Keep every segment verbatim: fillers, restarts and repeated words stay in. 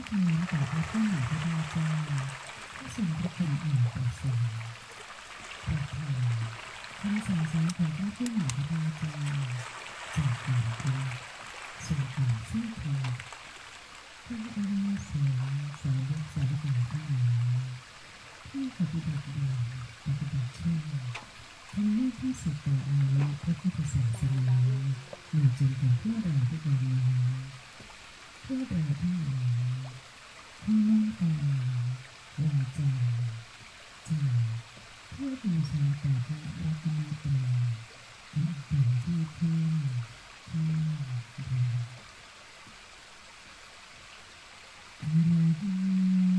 เหมือนกับพระผู้มีพระภาคเจ้าผู้ทรงพระคุณอันประเสริฐประทานคำสั่งสอนของพระผู้มีพระภาคเจ้าจากการทุกข์สู่การสิ้นทุกข์พระอริยสงฆ์สาวกสาวกทั้งหลายที่ปฏิบัติดีปฏิบัติชั่วทั้งไม่ที่สุดต่ออายุพระพุทธศาสนามาจนถึงพวกเราทุกวันนี้พวกเราทั้งหลายทั้งน้อมกายวาจาใจเพื่อบูชาแต่พระรัตนตรัยอันเป็นที่พึ่งที่ดีอรหัง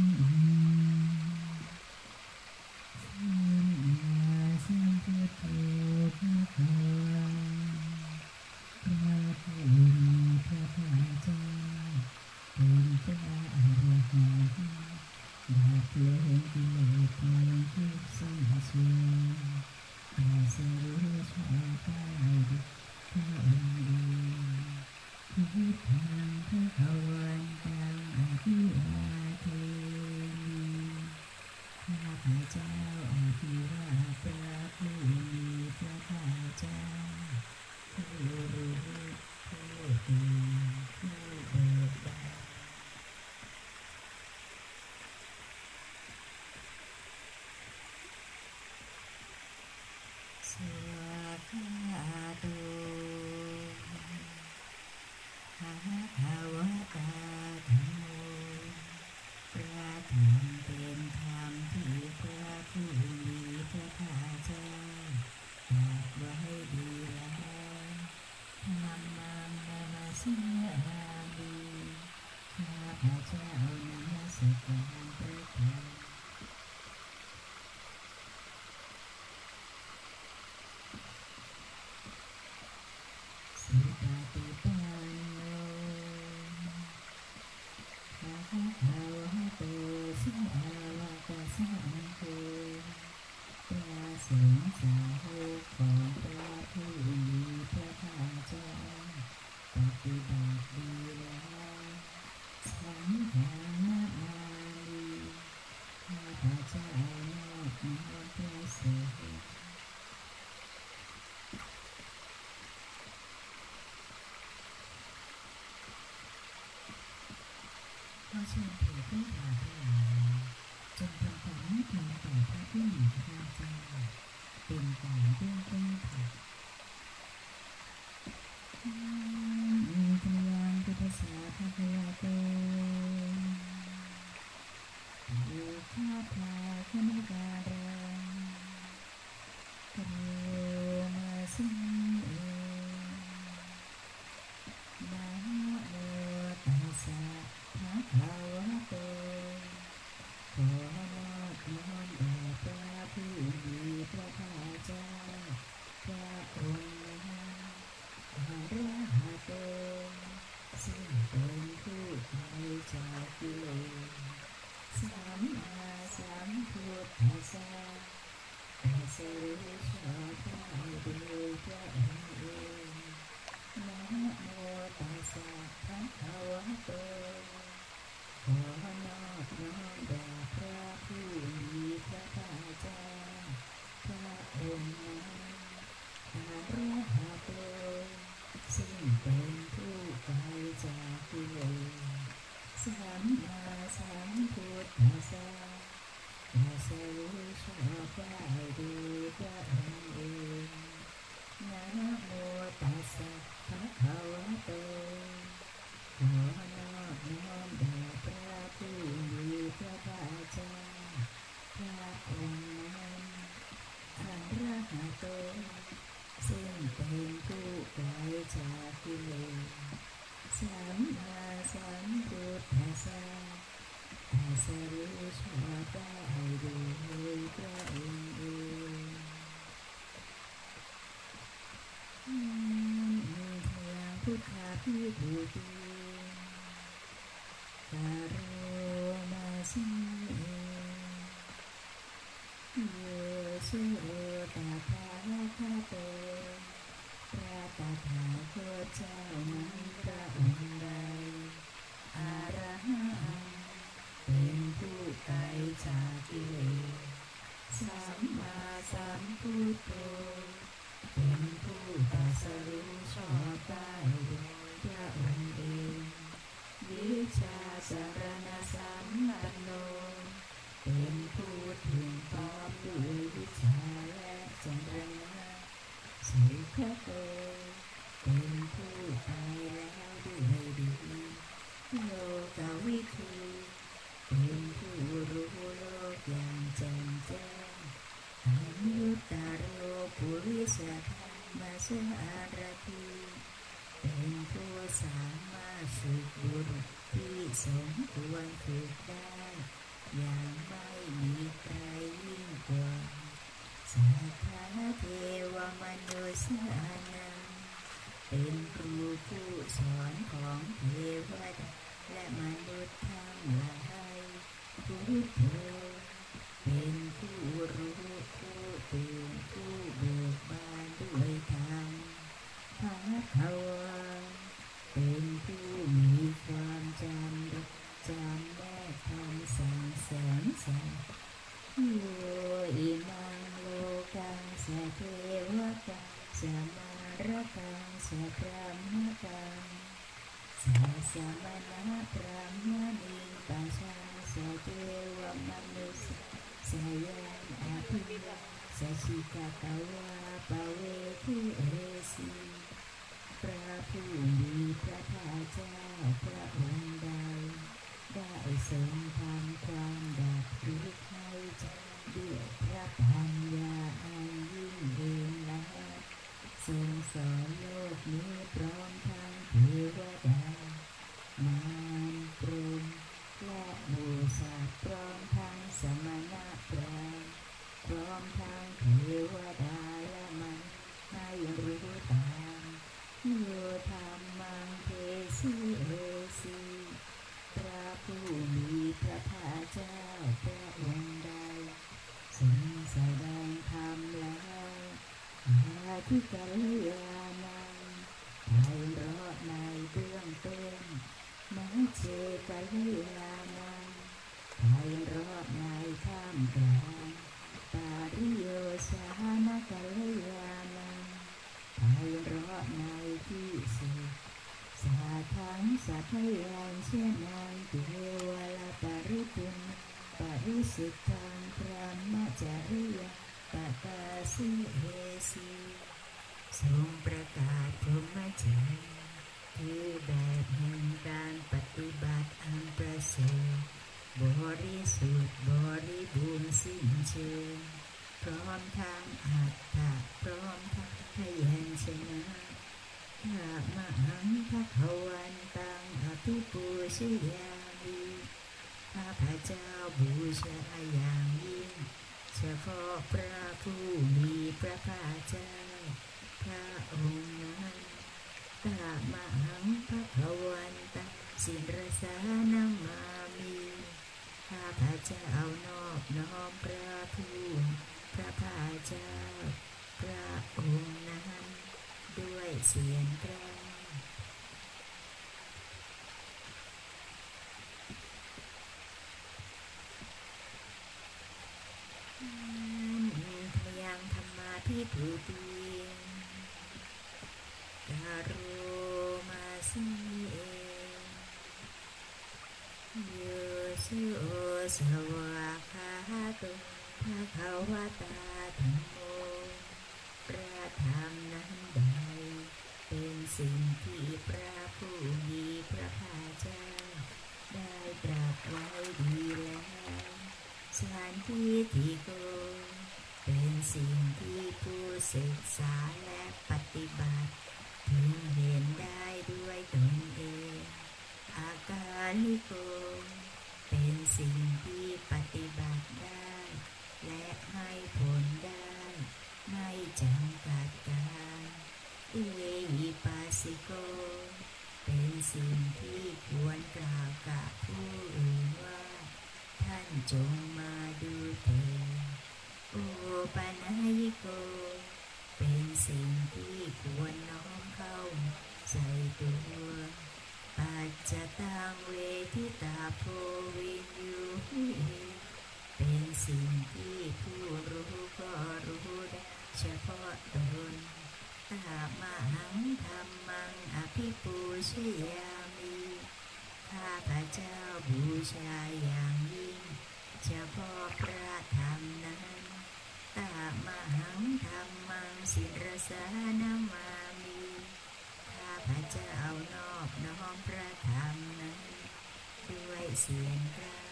สัมมาสัมพุทโธภะคะวะพระผู้มีพระภาคเจ้าเป็นพระอรหันต์ดับล้างกิเลสในทุกสิ้นเชิงตรัสรู้ชอบได้ด้วยพระองค์เองพุทธังภคะวันตังอภิวาเทมิข้าพเจ้าอภิวาทพระผู้มีพระภาคเจ้าผู้รู้ผู้ตื่นผู้เบิกบานสวากขาโตภะคะวะตาธัมโมพระธรรมเป็นธรรมที่พระผู้มีพระภาคเจ้าตรัสไว้ดีแล้วธัมมังนามัสสามิข้าพเจ้านมัสการพระธรรมสุปฏิปันโนภะคะวะโตสาวกสังโฆพระสงฆ์สาวกของพระผู้มีพระภาคเจ้าปฏิบัติดีแล้วสังฆานามิข้าพเจ้านอบน้อมพระสงฆ์ขอเชิญเถิดผู้ขาทั้งหลายจงทำความเมตตาต่อพระผู้มีพระภาคเจ้าเป็นการเบื้องต้นเถิดมีพลังพุทธศาสนาภะคะวะโตอุทาภาคณิการังโรมาสิเอนะโมตัสสะภะคะวะโตขอนอบน้อมแด่พระผู้มีพระภาคเจ้าพระองค์นั้นอรหันโตซึ่งเป็นผู้ไกลจากกิเลสสัมมาสัมพุทธัสสะตรัสรู้ชอบได้โดยพระองค์เองนะโมตัสสะภะคะวะโตขอนอบน้อมแด่พระผู้มีพระภาคเจ้าพระองค์นั้นอรหันโตซึ่งเป็นผู้ไกลจากกิเลสสัมมาสัมพุทธัสสะตรัสรู้ชอบได้โดยพระองค์เองนะโมตัสสะภะคะวะโตขอนอบน้อมแด่พระผู้มีพระภาคเจ้าพระองค์นั้นอรหันโตซึ่งเป็นผู้ไกลจากกิเลสสัมมาสัมพุทธัสสะตรัสรู้ชอบได้โดยพระองค์เองมีพลังพุทธาภิบูติกโรมาสิโยสุตถาคโตพระตถาคตเจ้านั้นพระองค์ใดอรหังเป็นผู้ไกลจากกิเลสสัมมาสัมพุทโธเป็นผู้ตรัสรู้ชอบได้โดยพระองค์เองวิชชาสารณสัมปันโนเป็นผู้ถึงพร้อมด้วยวิชาและจรณะสุขโตเป็นผู้ไปแล้วด้วยดีโลกวิทูเป็นผู้รู้โลกอย่างแจ่มแจ้งอนุตตโรปุริสธรรมสารถีเป็นผู้สามารถฝึกบุรุษที่สมควรฝึกได้อย่างไม่มีใครยิ่งกว่าสัทธาเทวมนุษย์นังเป็นครูผู้สอนของเทวดาและมนุษย์ทั้งหลายพุทโธเป็นผู้รู้ผู้ตื่นผู้เบิกบานด้วยธรรมภควาเป็นผู้มีความจำจำแนกธรรมสั่งสอนสัตว์โยอิมังโลกังสเทวกังสมารกังสพรหมกังสัสมณะพรหมณิปัสสะสเทวมนุสสยังอภิสัชิกตวาปเวทิเอสีพระผู้มีพระภาคเจ้าพระองค์ใดได้ทรงทำความดับทุกข์ให้แจ้งด้วยพระปัญญาอันยิ่งเองแล้วทรงสอนโลกนี้พร้อมทั้งเทวดามารพรหมและหมู่สัตว์พร้อมทั้งสมณะพราหมณ์พร้อมทั้งเทวดาและมนุษย์ให้รู้ตามโยธรรมังเทสีเอสีพระผู้มีพระภาคเจ้าพระองค์ใดทรงแสดงธรรมแล้วอาทิกัลยาณังไพเราะในเบื้องต้นมัชฌิกัลยาณังไพเราะในท่ามกลางปาริโยสานกัลยาณังไพเราะในที่สุดสาทังสัพพยังเช่นนั้นเทวลปริปุณปริสุทธังพรหมจริยปกาสิเอสีทรงประกาศพรหมจรรย์คือแบบแห่งการปฏิบัติอันประเสริฐบริสุทธิ์บริบูรณ์สิ้นเชิงพร้อมทั้งอัตถะพร้อมทั้งพยัญชนะข้ามหังภวันตังอภิปูชยามิข้าพเจ้าบูชาอย่างยิ่งเฉพาะพระผู้มีพระภาคเจ้าพระองค์นั้นตามหังภวันตังสิรสานามามิข้าพเจ้านอบน้อมพระผู้พระภาคเจ้าพระองค์นั้นด้วยเสียงแตรพยังธรรมาภิปุติการโรมาสีเอโยสุโอสวะคาโตภะคะวะตาธัมโมพระธรรมนั้นใดเป็นสิ่งที่พระผู้มีพระภาคเจ้าได้ตรัสไว้ดีแล้วสันทิฏฐิโกเป็นสิ่งที่ผู้ศึกษาและปฏิบัติพึงเห็นได้ด้วยตนเองอากาลิโกเป็นสิ่งที่ปฏิบัติได้และให้ผลได้ไม่จำกัดการเอหิปัสสิโกเป็นสิ่งที่ควรกล่าวกับผู้อื่นว่าท่านจงมาดูเถิดโอปนัยโกเป็นสิ่งที่ควรน้อมเข้าใส่ตัวปัจจตังเวทิตาโพวินยูหิเป็นสิ่งที่ผู้รู้ก็รู้ได้เฉพาะตนตามหังธรรมังอภิปูชยามิข้าพเจ้าบูชาอย่างยิ่งเฉพาะพระธรรมนั้นตามหังธรรมังศิรสานามามิข้าพเจ้านอบน้อมพระธรรมนั้นด้วยเสียงกล้า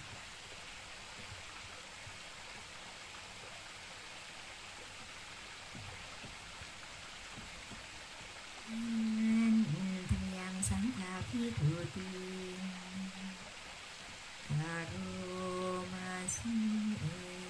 ทยังสังฆาภิทุติคารุมาสิเอ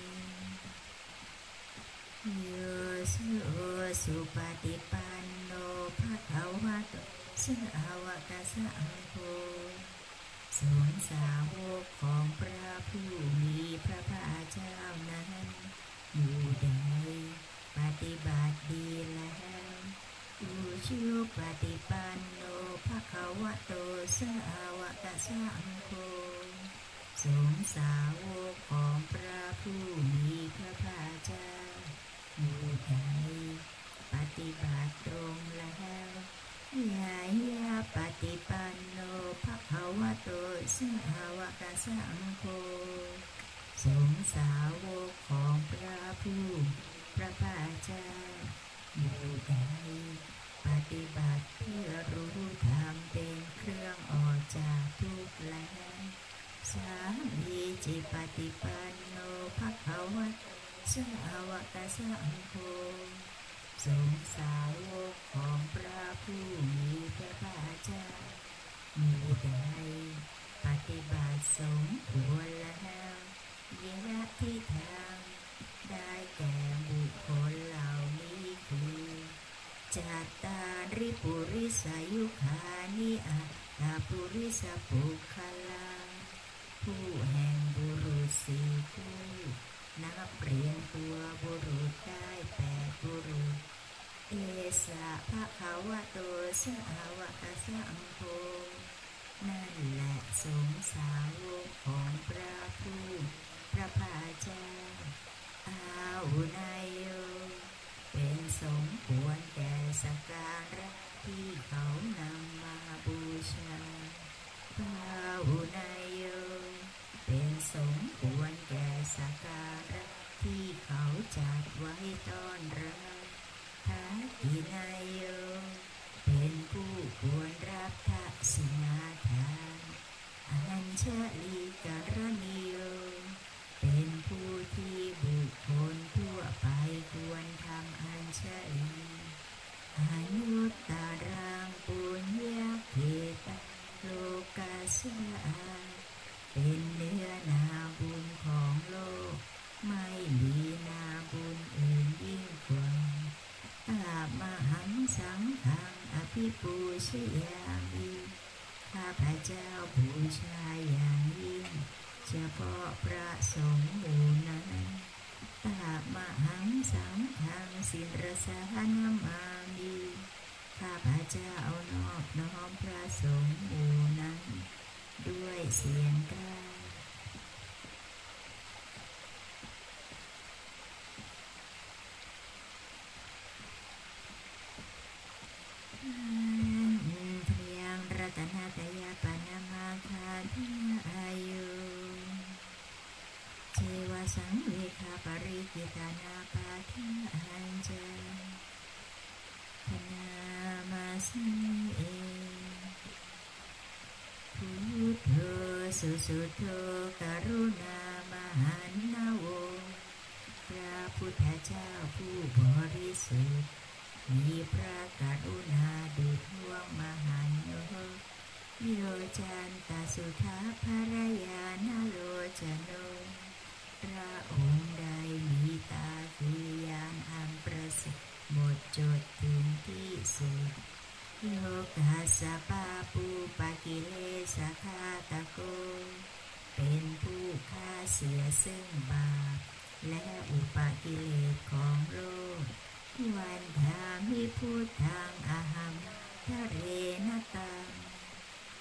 โยสุสุปฏิปันโนภะคะวะโตสาวกสังโฆสงฆ์สาวกของพระผู้มีพระภาคเจ้านั้นอยู่ใดปฏิบัติดีแล้วอุชุปฏิปันโนภะคะวะโตสาวกสังโฆสงฆ์สาวกของพระผู้มีพระภาคเจ้าอยู่ใดปฏิบัติตรงแล้วยายาปฏิปันโนภะคะวะโตสาวกสังโฆสงฆ์สาวกของพระผู้พระภาคเจ้าอยู่ใดปฏิบัติเพื่อรู้ธรรมเป็นเครื่องออกจากทุกข์แล้วสามีจิปฏิปันโนภะคะวะสาวกสังโฆสงฆ์สาวกของพระผู้มีพระภาคเจ้าอยู่ใดปฏิบัติสมควรแล้วยะทิทางได้แก่บุคคลเหล่านี้คือจัตตาริปุริสายุคานิอัตตาปุริสปุคคลาผู้แห่งบุรุษสี่ผู้นับเรียงตัวบุรุษได้แปดบุรุษเอสะภะคะวะโตสาวกสังโฆนั่นแหละสงฆ์สาวกของพระผู้พระภาคเจ้าอาหุนายโยเป็นสมควรแก่สักการะที่เขานำมาบูชาอาหุนายโยเป็นสมควรแก่สักการะที่เขาจัดไว้ต้อนรับทักขินายโยเป็นผู้ควรรับทักษิณาทานอัญชลีกรณีโยเป็นผู้ที่บุคคลทั่วไปควรทำอัญชลีอนุตตรังปุญญเขตโลกัสสะเป็นเนื้อนาบุญของโลกไม่มีนาบุญอื่นยิ่งกว่าตามหังสังฆังอภิปูชยามิข้าพเจ้าบูชาอย่างยิ่งเฉพาะพระสงฆ์หมู่นั้นตามหังสังฆังศิรสานามามิข้าพเจ้านอบน้อมพระสงฆ์หมู่นั้นด้วยเสียงกล้าทยังรัตนาตยาปนามาคาทายุเทวสังเวคาปริกิตานาปาทังจาพนามาสิเอพุทโธสุสุโธกรุณามหันนาโวพระพุทธเจ้าผู้บริสุทธิ์มีพระกรุณาดุจดวงมหันโยโยจันตสุทัพภรยานาโลจโนพระองค์ใดมีตาคือยานอันประเสริฐหมดจดถึงที่สุดโยกัสสะปาปูปะกิเลสคาตโกเป็นผู้ฆ่าเสียซึ่งบาปและอุปกิเลสของโลกวันทามิพุทธังอหัมทะเรนตัง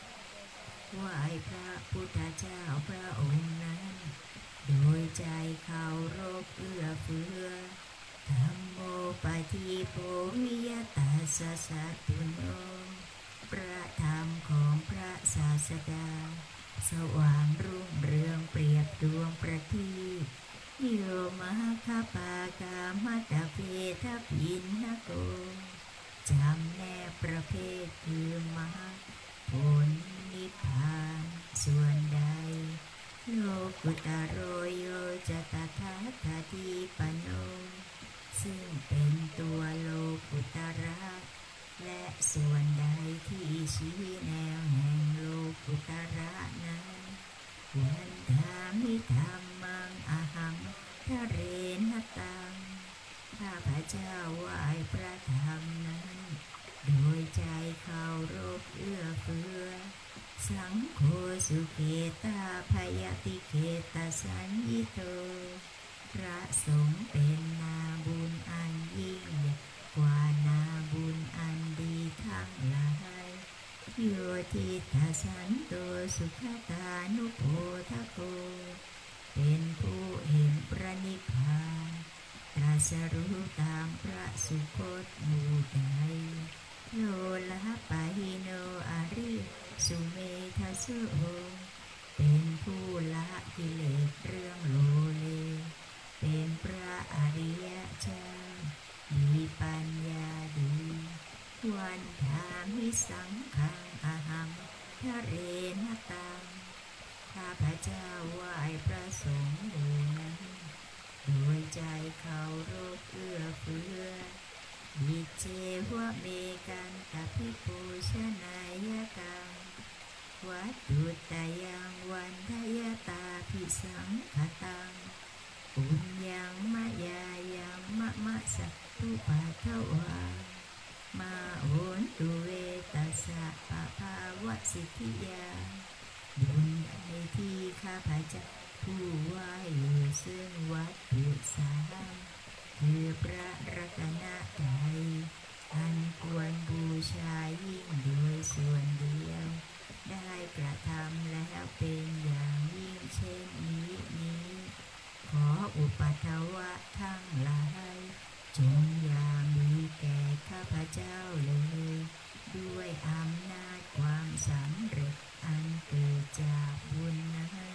ไหว้พระพุทธเจ้าพระองค์นั้นโดยใจเคารพเอื้อเฟื้อธัมโมปฏิโภวิยตัสสะสัตตุโนพระธรรมของพระศาสดาสว่างรุ่งเรืองเปรียบดวงประทีปโยมหคปากามัตตเพทพินนโกจำแนกประเภทคือมรรคผลนิพพานส่วนใดโลกุตโรโยจะตถาคติปันโนซึ่งเป็นตัวโลกุตระและส่วนใดที่ชี้แนวแห่งโลกุตระนั้นวันธามิธรรมังอหังทะเรนตังข้าพเจ้าไหว้พระธรรมนั้นโดยใจเคารพเอื้อเฟื้อสังโฆสุเขตาพยติเขตสัญญิโตพระสงฆ์เป็นนาบุญอันยิ่งใหญ่กว่านาบุญอันดีทั้งหลายโยทิทัสสันโตสุขตานุโพธโกเป็นผู้เห็นพระนิพพานตรัสรู้ตามพระสุคตหมู่ใดโลละปะหิโนอริสุเมทัสโสเป็นผู้ละกิเลสเรื่องโลเลเป็นพระอริยเจ้ามีปัญญาดีวันธามิสังฆังอหังทะเรนตังข้าพเจ้าไหว้พระสงฆ์หมู่นั้นโดยใจเคารพเอื้อเฟื้อวิเจวะเมกันตภิปูชนายกังวัตถุตยังวันทยตาภิสังขตังปุญญังมะยายังมะมะสัตตุปัทถวามาโอนตุเวตัสสะปะภาวะสิทธิยาบุญใดที่ข้าพเจ้าผู้ไหว้อยู่ซึ่งวัตถุสามคือพระรัตนตรัยอันควรบูชายิ่งโดยส่วนเดียวได้กระทำแล้วเป็นอย่างยิ่งเช่นนี้นี้ขออุปัฏฐวะทั้งหลายจงอย่ามีแก่ข้าพเจ้าเลยด้วยอำนาจความสำเร็จอันเกิดจากบุญนั้น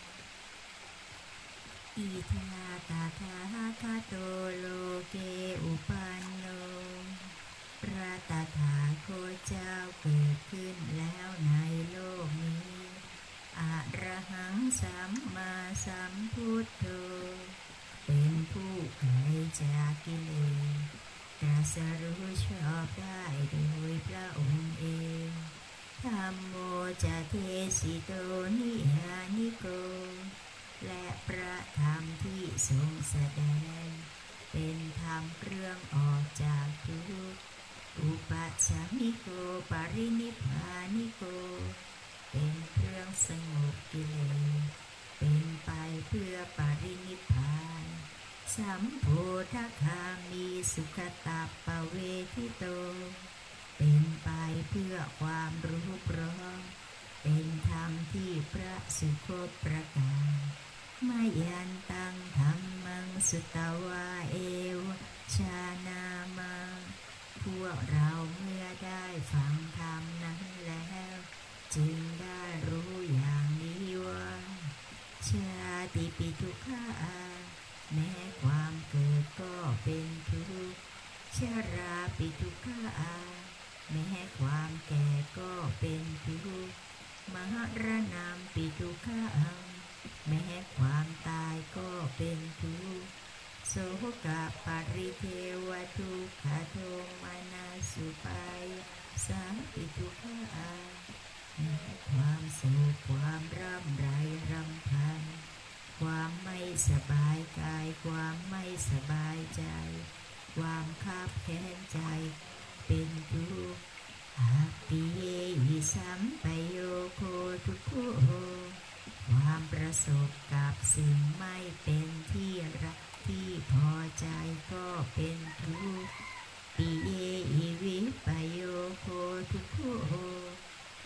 อิทาตถาคโตโลเกอุปันโนพระตถาคตเจ้าเกิดขึ้นแล้วในโลกนี้อะระหังสัมมาสัมพุทโธเป็นผู้ไกลจากกิเลสตรัสรู้ชอบได้โดยพระองค์เองธัมโมจะเทสิโตนิยานิโกและพระธรรมที่ทรงแสดงเป็นธรรมเครื่องออกจากทุกข์อุปัชฌามิโกปรินิพพานิโกเป็นเครื่องสงบกิเลสเป็นไปเพื่อปรินิพพานสัมโพธคามีสุขตาปเวทิโตเป็นไปเพื่อความรู้พร้อมเป็นธรรมที่พระสุคตประกาศมายันตังธรรมังสุตวาเอวชานามาพวกเราเมื่อได้ฟังธรรมนั้นแล้วจึงได้รู้อย่างนี้ว่าชาติปิทุกขาแม้ความเกิดก็เป็นทุกข์ชราปิทุกขาแม้ความแก่ก็เป็นทุกข์มรณะปิทุกขาแม้ความตายก็เป็นทุกข์โสกปริเทวทุกขโทมนัสสุปายสาปิทุกขาแม้ความโศกความร่ำไรรำพันความไม่สบายกายความไม่สบายใจความคับแค้นใจเป็นทุกข์อาปิเยหิสัมปโยโคทุกโขความประสบกับสิ่งไม่เป็นที่รักที่พอใจก็เป็นทุกข์ปิเยหิวิปโยโคทุกโขค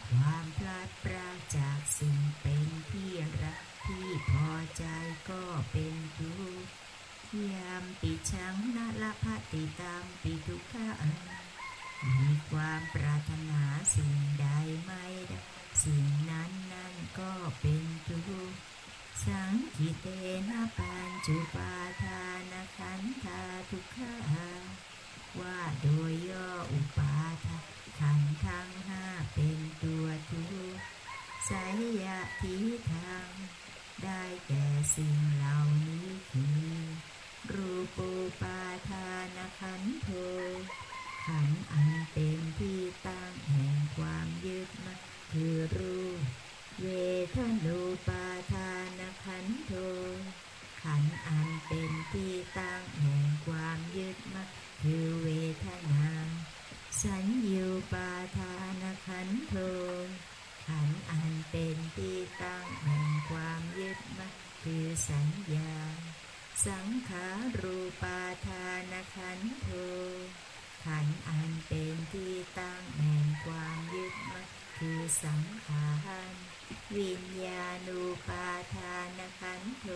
ความพลัดพรากจากสิ่งเป็นที่รักที่พอใจก็เป็นทุกข์ยามปิชังนาละภติตามปิทุกขะมีความปรารถนาสิ่งใดไม่ได้สิ่งนั้นนั่นก็เป็นทุกข์สังคิเตนะปัญจุปาทานขันธาทุกขาว่าโดยย่ออุปาทานขันธ์ทั้งห้าเป็นตัวทุกข์ไสยทิฏฐังได้แก่สิ่งเหล่านี้คือรูปูปาทานขันโธขันธ์อันเป็นที่ตั้งแห่งความยึดมั่นคือรูปเวทนูปาทานขันโธขันธ์อันเป็นที่ตั้งแห่งความยึดมั่นคือเวทนาสัญญูปาทานขันโธขันธ์อันเป็นที่ตั้งแห่งความยึดมั่นคือสัญญาสังขารูปาทานขันโธขันธ์อันเป็นที่ตั้งแห่งความยึดมั่นคือสังขารวิญญาณูปาทานขันโธ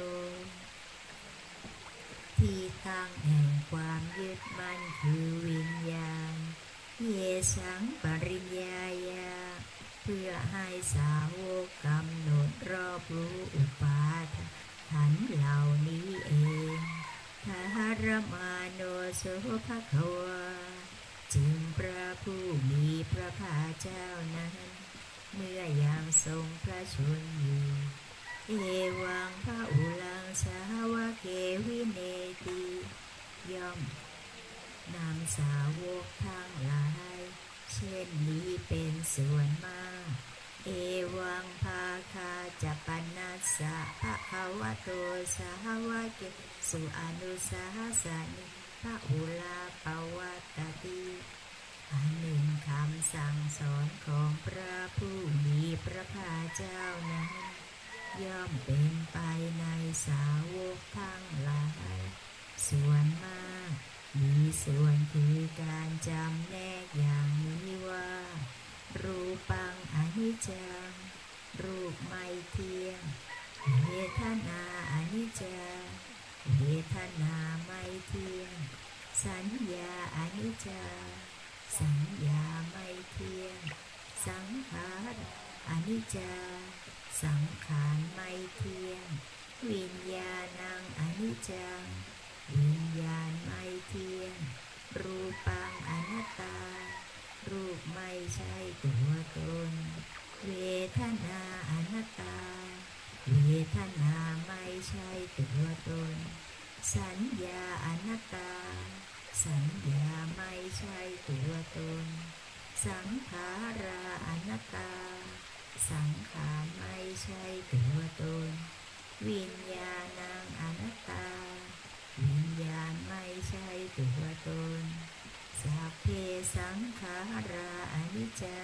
ที่ตั้งแห่งความยึดมั่นคือวิญญาณเยสังปริญญายาเพื่อให้สาวกกำหนดรอบรู้อุปาทานขันธ์เหล่านี้เองทารมาโนโสภควาจึงพระผู้มีพระภาคเจ้านั้นเมื่อยังทรงพระชนอยู่เอวังพระอุลังสาวะเกวิเนติย่อมนำสาวกทั้งหลายเช่นนี้เป็นส่วนมากเอวังภาคาจะปนัสสะภะคะวะโตสาวะเกสุอนุสาสนิพระอุลาปวัตติอันหนึ่งคำสั่งสอนของพระผู้มีพระภาคเจ้านั้นย่อมเป็นไปในสาวกทั้งหลายส่วนมากมีส่วนคือการจำแนกอย่างนี้ว่ารูปังอนิจจังรูปไม่เที่ยงเวทนาอนิจจาเวทนาไม่เที่ยงสัญญาอนิจจาสัญญาไม่เที่ยงสังขารอนิจจาสังขารไม่เที่ยงวิญญาณังอนิจจังวิญญาณไม่เที่ยงรูปังอนัตตารูปไม่ใช่ตัวตนเวทนาอนัตตาเวทนาไม่ใช่ตัวตนสัญญาอนัตตาสัญญาไม่ใช่ตัวตนสังขาราอนัตตาสังขารไม่ใช่ตัวตนวิญญาณังอนัตตาวิญญาณไม่ใช่ตัวตนสัพเพสังขาราอนิจจา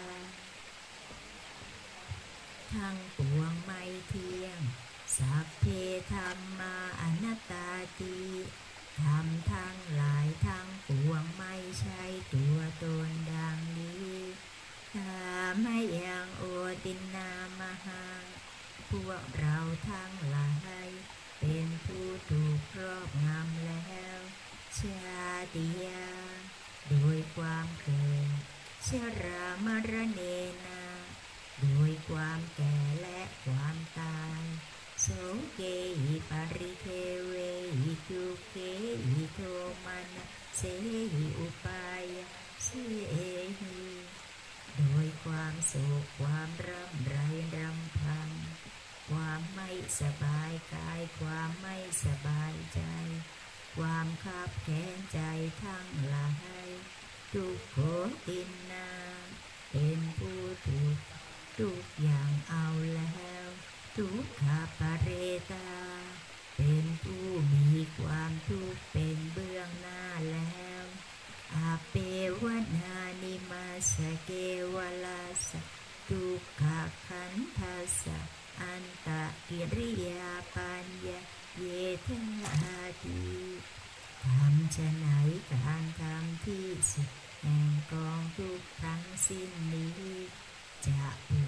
ทั้งปวงไม่เที่ยงสัพเพธัมมาอนัตตาติธรรมทั้งหลายทั้งปวงไม่ใช่ตัวตนดังนี้ธาไม่ยังโอตินนามหาพวกเราทั้งหลายเป็นผู้ถูกครอบงำแล้วชาติยาโดยความเกิดชรามรณะนาโดยความแก่และความตายโสเกหิปริเทเวหิทุเกหิโทมานะเสหิอุปายาเสหิโดยความโศกความร่ำไรรำพันความไม่สบายกายความไม่สบายใจความคับแค้นใจทั้งหลายทุกโขตินนาเป็นผู้ถูกทุกอย่างเอาแล้วทุกขปะเรตาเป็นผู้มีความทุกข์เป็นเบื้องหน้าแล้วอาเปวนานิมาสเกวลาสทุกขขันธัสสะอันตะกิริยาปัญญาเยทนาทีทำจะไหนการทำที่สุดแห่งกองทุกข์ทั้งสิ้นนี้จะพึ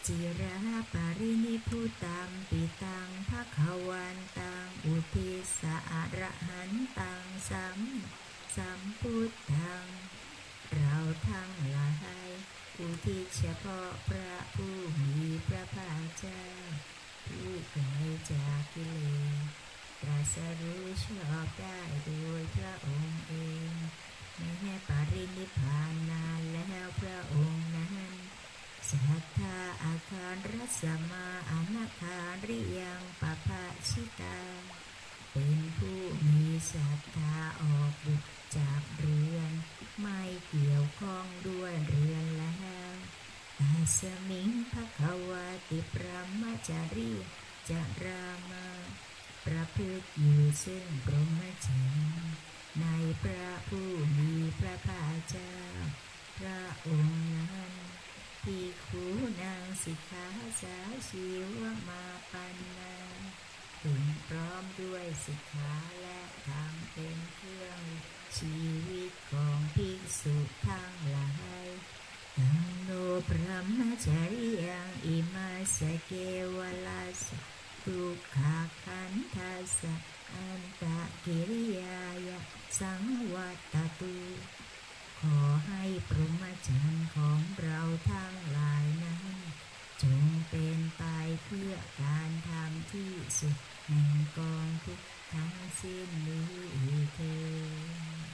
จิระปารินิพุตังปิตังภคะวันตังอุทิสะอรหันตังสัมสัมพุทธังเราทั้งหลายอุทิศเฉพาะพระผู้มีพระภาคเจ้าผู้ไกลจากกิเลสตรัสรู้ชอบได้โดยพระองค์เองแม้ปรินิพพานนานแล้วพระองค์นั้นสัทธาอาคารรัสมาอนาคาริยังปภาชิตาเป็นผู้มีศรัทธาออกบุตรจากเรือนไม่เกี่ยวข้องด้วยเรือนแล้วตัสมิงภควติปรมจารีจารามาประพฤติอยู่ซึ่งพรหมจรรย์ในพระผู้มีพระภาคเจ้าพระองค์นั้นภิกขุนางสิกขาสาชีวมาปันนาถึงพร้อมด้วยสิกขาและธรรมเป็นเครื่องชีวิตของภิกษุทั้งหลายตังโนพระมจาริยังอิมาสเกวลาสทุกขาขันธัสสะอันตะกิริยายะสังวัตตุขอให้พรหมจรรย์ของเราทั้งหลายนั้นจงเป็นไปเพื่อการทำที่สุดแห่งกองทุกข์ทั้งสิ้นนี้เถิด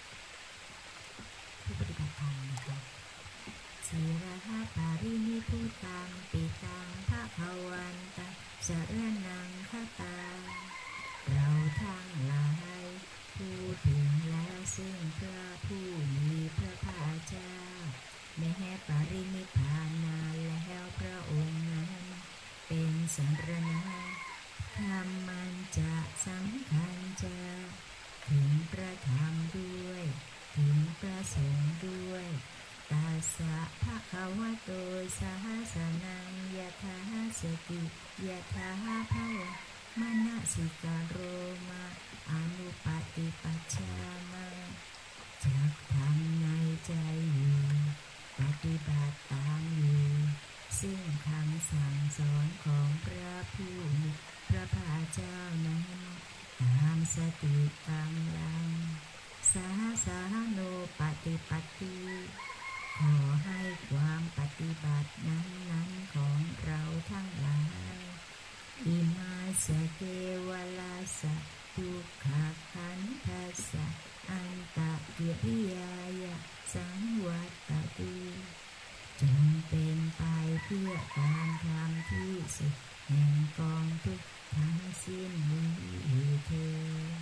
ผู้ปฏิบัติธรรมนะคะจิระหะปารินิพุตังปิตังภคะวันตังสรณังคตาเราทั้งหลายพูดถึงแล้วซึ่งพระผู้มีพระภาคเจ้าแม้ปรินิพพานนานแล้วพระองค์นั้นเป็นสรณะธรรมันจะสังขันจะถึงพระธรรมด้วยถึงพระสงฆ์ด้วยตัสสะภะคะวะโตสหสนังยะถาสติยะถาภวะมนสิกาโรมาอนุปฏิปัชฌามาจักทำในใจอยู่ปฏิบัติตามอยู่ซึ่งคำสั่งสอนของพระผู้มีพระภาคเจ้านั้นตามสติกำลังสาสาโนปฏิปัตติขอให้ความปฏิบัตินั้นๆของเราทั้งหลายอิมาสเกวลาสะทุกขาขันธัสสะอันตะกิริยายะสังวัตตุจงเป็นไปเพื่อการทำที่สุดแห่งกองทุกข์ทั้งสิ้นนี้เถิด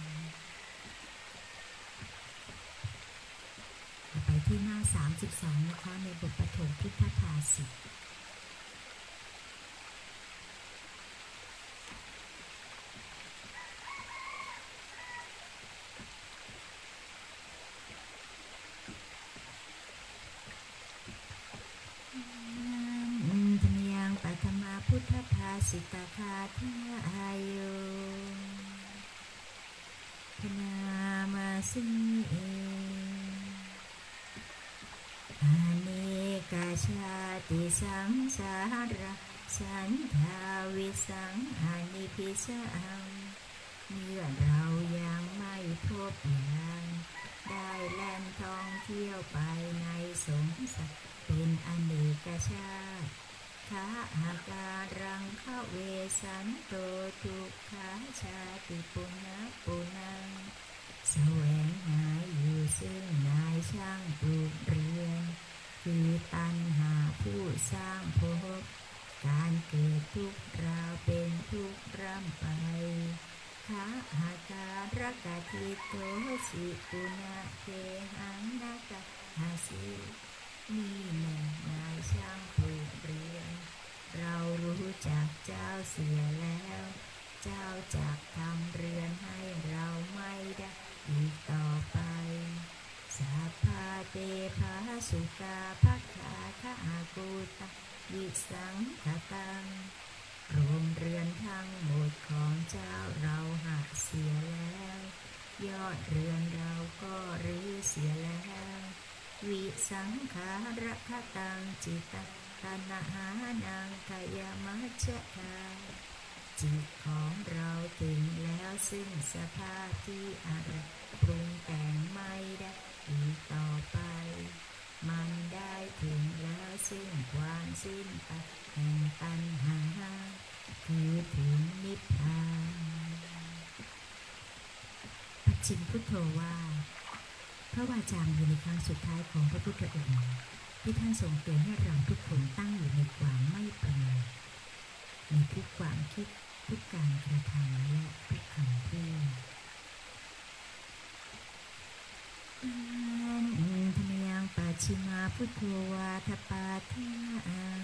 ไปที่หน้าสามสิบสองนะคะในบทปฐมพุทธภาษิตพุทธภาษิตคาถาอายุพนามาสิเออาเนกาชาติสังสาระสันทาวิสังอานิพิสังเมื่อเรายังไม่พบอย่างได้แล่นท่องเที่ยวไปในสงสารเป็นอเนกชาติขาอาการังขเวสันโตทุกขาชาติปุณะปุนังแสวงหาอยู่ซึ่งนายช่างปลูกเรือนคือตัณหาผู้สร้างภพการเกิดทุกข์ราวเป็นทุกข์ร่ำไปขาอาการกติโตสิปุณะเทหังนากะหาสินี่แน่นายช่างปลูกเรือนเรารู้จักเจ้าเสียแล้วเจ้าจักทำเรือนให้เราไม่ได้อีกต่อไปสัพพะเตภาสุกาภัคขาคากุตะวิสังขตังโรงเรือนทั้งหมดของเจ้าเราหักเสียแล้วยอดเรือนเราก็รื้อเสียแล้ววิสังขารคตังจิตตตัณหานังขยามัจจะทาจิตของเราถึงแล้วซึ่งสภาพที่อะไรปรุงแต่งไม่ได้อีกต่อไปมันได้ถึงแล้วซึ่งความสิ้นไปแห่งตัณหาคือถึงนิพพานปัจฉิมพุทโธว่าพระวาจาอยู่ในครั้งสุดท้ายของพระพุทธองค์ที่ท่านทรงเตือนให้เราทุกคนตั้งอยู่ในความไม่ประมาทในทุกความคิดทุกการกระทำและทุกคำพูดอันธรรมยังปัจฉิมาพุทโธวาทปาทาอัง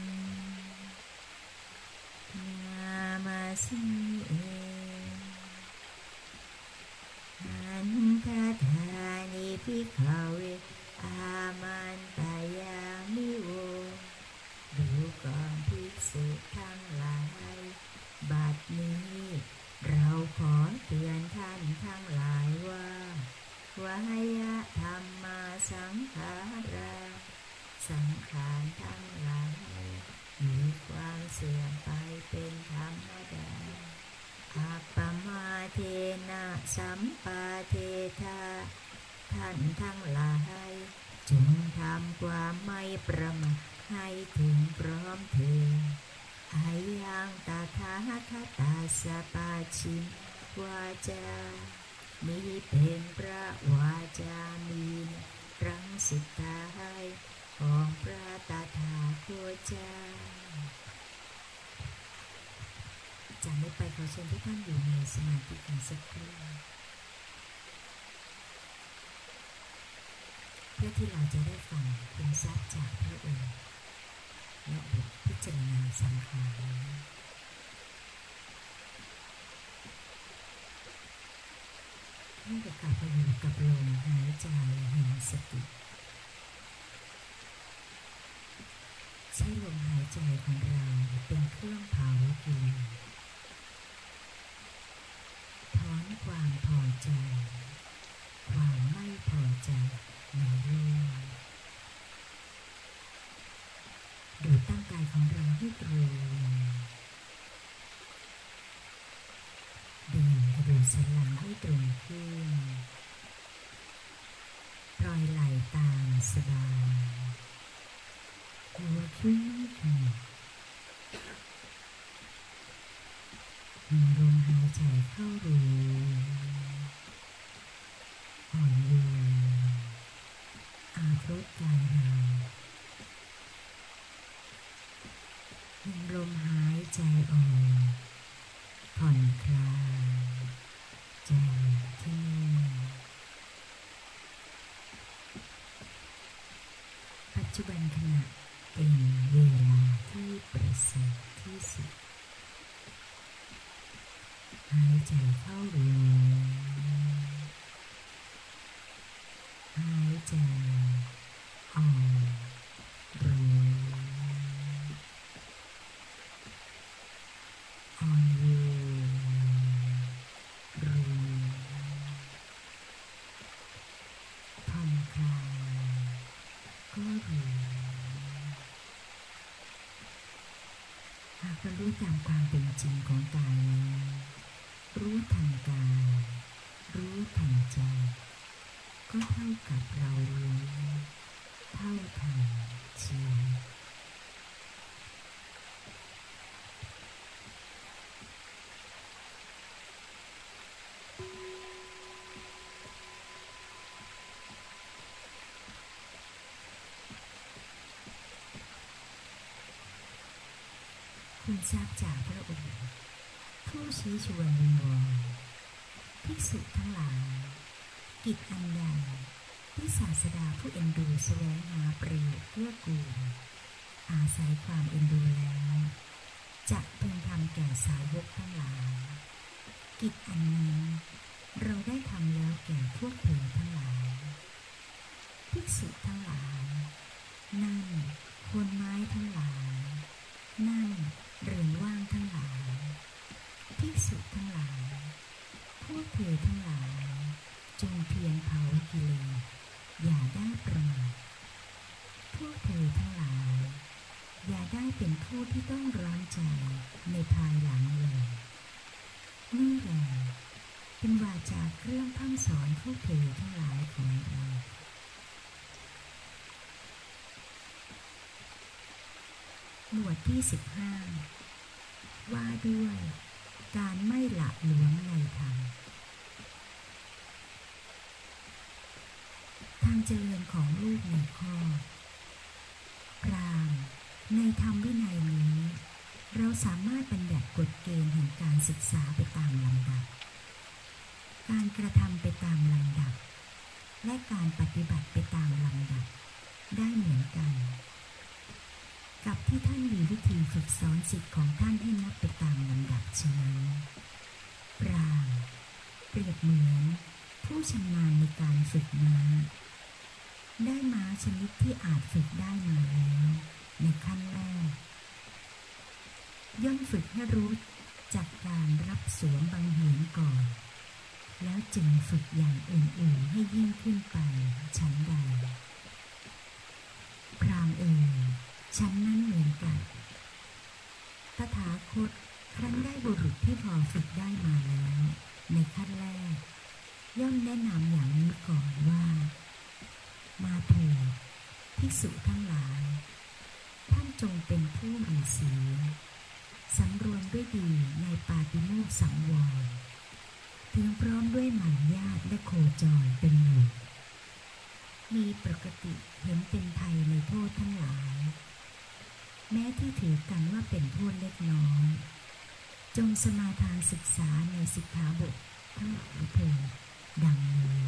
นามาสิเออันทธานิภิกขเวอามันตายามิโวดูก่อนภิกษุทั้งหลายบัดนี้เราขอเตือนท่านทั้งหลายว่าวายะธรรมาสังขาราสังขารทั้งหลายมีความเสื่อมไปเป็นธรรมดาอัปปมาเทนะสัมปาเทธาท่านทั้งหลายจงทำความไม่ประมาทให้ถึงพร้อมเถิดอายังตถาคตาสปาชิมวาจานี้เป็นพระวาจามีครั้งสุดท้ายของพระตถาคตเจ้าจากนี้ไปขอเชิญทุกท่านอยู่ในสมาธิกันสักครู่เพื่อที่เราจะได้ฟังคุณทรัพย์จากพระองค์และบทพิจารณาสังขารให้เรากลับไปอยู่กับลมหายใจแห่งสติใช้ลมหายใจของเราเป็นเครื่องเผากิเลสถอนความพอใจความไม่พอใจในโลกดูตั้งกายของเราให้ตรงดึงกระดูกสันหลังให้ตรงขึ้นปล่อยไหล่ตามสบายหัวขึ้นขึ้นลมหายใจเข้ารูอ่อนโยนอาบรดกายเราลมหายใจออกผ่อนคลายใจที่ปัจจุบันขณะเป็นเวลาที่ประเสริฐที่สุดหายใจเข้ารูหายใจออกรูอ่อนโยนรูผ่อนคลายก็รูหากเรารู้ตามความเป็นจริงของกายรู้ทันกายรู้ทันใจก็เท่ากับเรารู้เท่าทันชีวิตคุณทราบจากพระองค์ผู้ชี้ชวนวิงวอนภิกษุทั้งหลายกิจอันใดที่ศาสดาผู้เอ็นดูแสวงหาประโยชน์เพื่อกูลอาศัยความเอ็นดูแล้วจะพึงทำแก่สาวกทั้งหลายกิจอันนี้เราได้ทำแล้วแก่พวกเธอทั้งหลายภิกษุทั้งหลายนั่งโคนไม้ทั้งหลายนั่งเรือนว่างทั้งหลายภิกษุทั้งหลายพวกเธอทั้งหลายจงเพียรเผากิเลสอย่าได้ประมาทพวกเธอทั้งหลายอย่าได้เป็นผู้ที่ต้องร้อนใจในภายหลังเลยนี่แหละเป็นวาจาเครื่องพร่ำสอนพวกเธอทั้งหลายของเราหมวดที่สิบห้าว่าด้วยการไม่หละหลวมในธรรมทางเจริญของลูกในข้อพราหมณ์ในธรรมวินัยนี้เราสามารถบัญญัติกฎเกณฑ์แห่งการศึกษาไปตามลำดับการกระทำไปตามลำดับและการปฏิบัติไปตามลำดับได้เหมือนกันกับที่ท่านมีวิธีฝึกสอนศิษย์ของท่านให้นับไปตามลำดับฉะนั้นพราหมณ์เปรียบเหมือนผู้ชำนาญในการฝึกม้าได้ม้าชนิดที่อาจฝึกได้มาแล้วในขั้นแรกย่อมฝึกให้รู้จากการรับสวมบังเหียนก่อนแล้วจึงฝึกอย่างอื่นๆให้ยิ่งขึ้นไปชั้นใดพราหมณ์เอ่ยชั้นนั้นเหมือนกันตถาคตครั้นได้บุรุษที่พอฝึกได้มาแล้วในขั้นแรกย่อมแนะนำอย่างนี้ก่อนว่ามาเถิดภิกษุทั้งหลายท่านจงเป็นผู้มีศีลสำรวมด้วยดีในปาติโมกข์สังวรถึงพร้อมด้วยหมั่นญาติและโคจรเป็นหมู่มีปกติเห็นเป็นภัยในโทษทั้งหลายแม้ที่ถือกันว่าเป็นโทษเล็กน้อยจงสมาทานศึกษาในสิกขาบททั้งหลายเถิดดังนี้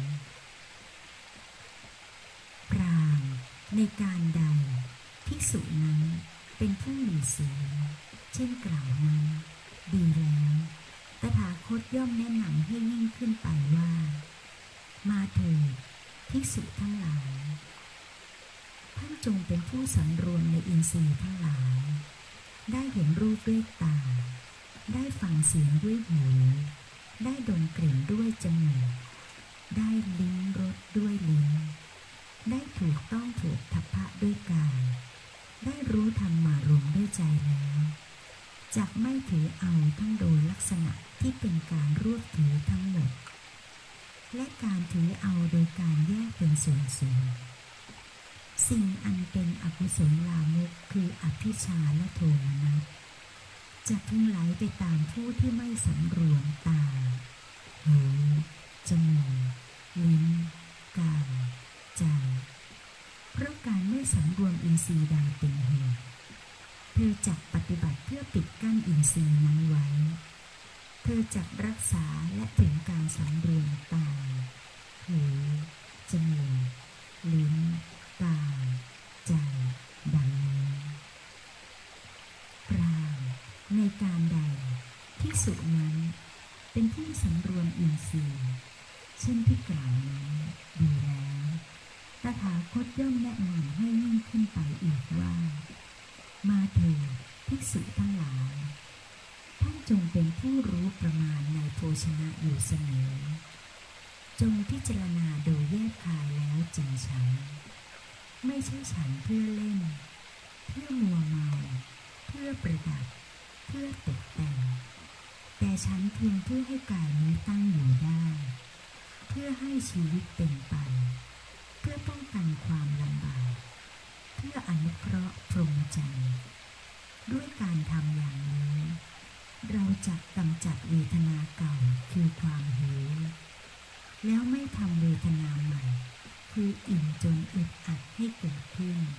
พราหมณ์ในการใดภิกษุนั้นเป็นผู้มีศีลเช่นกล่าวนั้นดีแล้วตถาคตย่อมแนะนำให้ยิ่งขึ้นไปว่ามาเถิดภิกษุทั้งหลายท่านจงเป็นผู้สำรวมในอินทรีย์ทั้งหลายได้เห็นรูปด้วยตาได้ฟังเสียงด้วยหูได้ดมกลิ่นด้วยจมูกได้ลิ้มรสด้วยลิ้นได้ถูกต้องถูกทัพพะด้วยกายได้รู้ธรรมารมณ์ด้วยใจแล้วจักไม่ถือเอาทั้งโดยลักษณะที่เป็นการรวบถือทั้งหมดและการถือเอาโดยการแยกเป็นส่วนๆสิ่งอันเป็นอกุศลลามกคืออภิชฌาและโทมนัสจะพุ่งไหลไปตามผู้ที่ไม่สำรวมตาหูจมูกลิ้นกายใจเพราะการไม่สำรวมอินทรีย์ใดเป็นเหตุเธอจักปฏิบัติเพื่อปิดกั้นอินทรีย์นั้นไว้เธอจักรักษาและถึงการสำรวมตาหูจมูกลิ้นกายใจดังนี้พราหมณ์ในการใดภิกษุนั้นเป็นผู้สำรวมอินทรีย์เช่นที่กล่าวนั้นดีแล้วตถาคตย่อมแนะนำให้ยิ่งขึ้นไปอีกว่ามาเถิดภิกษุทั้งหลายท่านจงเป็นผู้รู้ประมาณในโภชนะอยู่เสมอจงพิจารณาโดยแยกคายแล้วจึงฉันไม่ใช่ฉันเพื่อเล่นเพื่อมัวเมาเพื่อประดับเพื่อตกแต่งแต่ฉันเพียงเพื่อให้กายนี้ตั้งอยู่ได้เพื่อให้ชีวิตเป็นไปเพื่อป้องกันความลำบากเพื่ออนุเคราะห์พรหมจรรย์ด้วยการทำอย่างนี้เราจะกำจัดเวทนาเก่าคือความหิวแล้วไม่ทำเวทนาใหม่คืออิ่มจนอึดอัดให้เกิดขึ้น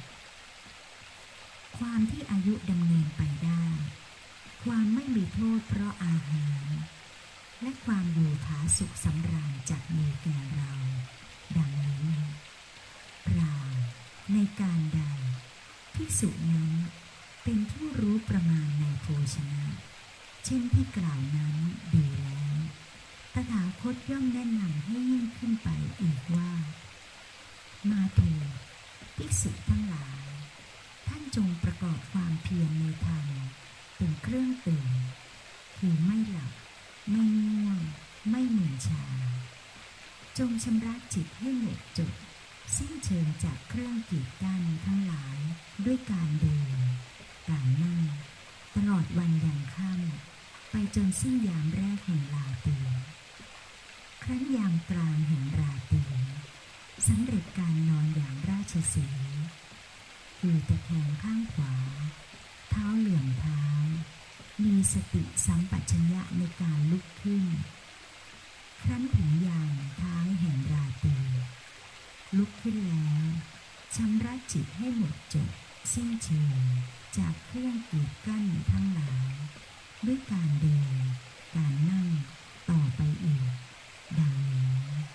ความที่อายุดำเนินไปได้ความไม่มีโทษเพราะอาหารและความอยู่ผาสุขสำราญจักมีแก่เราดังนี้พราหมณ์ในการใดภิกษุนั้นเป็นผู้รู้ประมาณในโภชนะเช่นที่กล่าวนั้นดีแล้วตถาคตย่อมแนะนำให้ยิ่งขึ้นไปอีกว่ามาเถิดภิกษุทั้งหลายท่านจงประกอบความเพียรในธรรมเป็นเครื่องตื่นคือไม่หลับไม่ง่วงไม่หมื่นชาจงชำระจิตให้หมดจดสิ้นเชิงจากเครื่องกีดกั้นทั้งหลายด้วยการเดินการนั่งตลอดวันยันค่ำไปจนสิ้นยามแรกแห่งราตรีครั้นยามกลางแห่งราตรีสำเร็จการนอนอย่างราชสีห์คือตะแคงข้างขวาเท้าเหลื่อมเท้ามีสติสัมปชัญญะในการลุกขึ้นครั้นถึงยามท้ายแห่งราตรีลุกขึ้นแล้วชำระจิตให้หมดจดสิ้นเชิงจากเครื่องกีดกั้นทั้งหลายด้วยการเดินการนั่งต่อไปอีกดังนี้